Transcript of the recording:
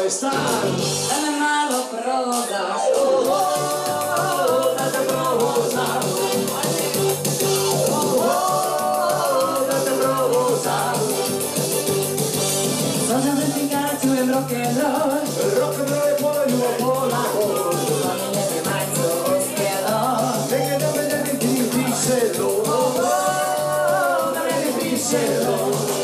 tvoj stan. Da me malo prodaš, Da te provozam. Da te provozam. Sođam da ti kada čujem rock'n'roll. Rock'n'roll je polju polako. Pa mi ne bi majco uspjelo. Neke da me ne bi ti pišelo. Da me ne bi pišelo.